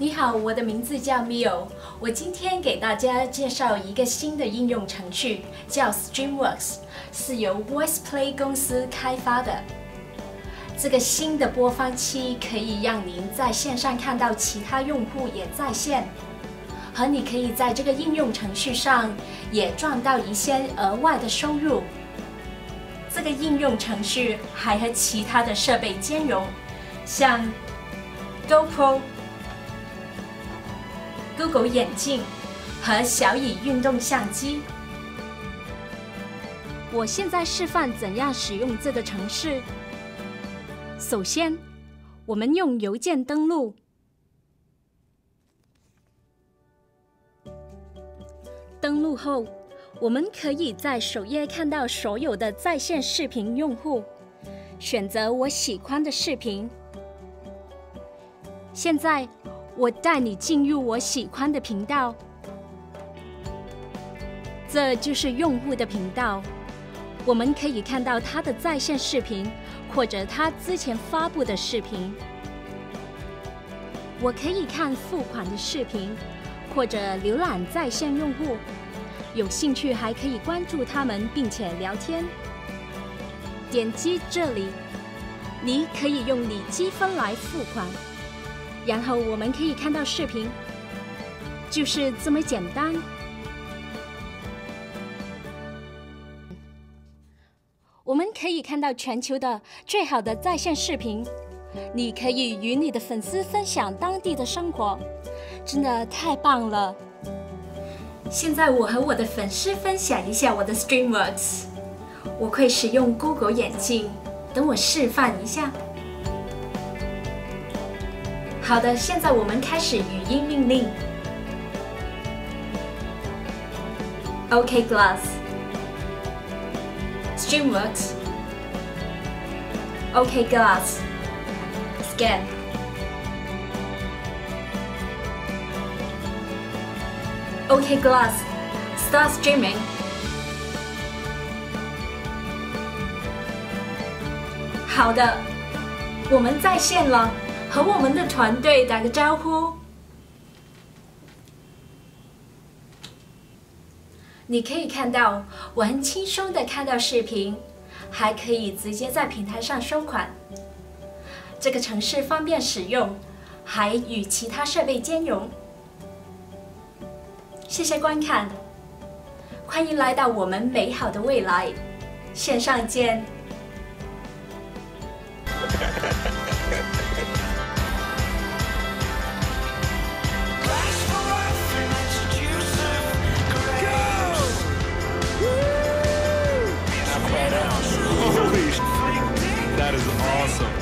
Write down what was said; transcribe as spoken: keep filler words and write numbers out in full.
你好，我的名字叫 Mio， 我今天给大家介绍一个新的应用程序，叫 Streamworks， 是由 VoicePlay 公司开发的。这个新的播放器可以让您在线上看到其他用户也在线，和你可以在这个应用程序上也赚到一些额外的收入。这个应用程序还和其他的设备兼容，像 GoPro、Google 眼镜和小蚁运动相机。我现在示范怎样使用这个程式。首先，我们用邮件登录。登录后，我们可以在首页看到所有的在线视频用户，选择我喜欢的视频。现在，我带你进入我喜欢的频道，这就是用户的频道。我们可以看到他的在线视频，或者他之前发布的视频。我可以看付款的视频，或者浏览在线用户。有兴趣还可以关注他们，并且聊天。点击这里，你可以用你积分来付款。然后我们可以看到视频，就是这么简单。我们可以看到全球的最好的在线视频，你可以与你的粉丝分享当地的生活，真的太棒了。现在我和我的粉丝分享一下我的 Streamworks。我会使用 Google 眼镜，等我示范一下。好的，现在我们开始语音命令。OK Glass Streamworks OK Glass Scan OK Glass Start Streaming 好的，我们在线了，和我们的团队打个招呼。你可以看到，我很轻松的看到视频，还可以直接在平台上收款。这个程式方便使用，还与其他设备兼容。谢谢观看，欢迎来到我们美好的未来，线上见。 That is awesome.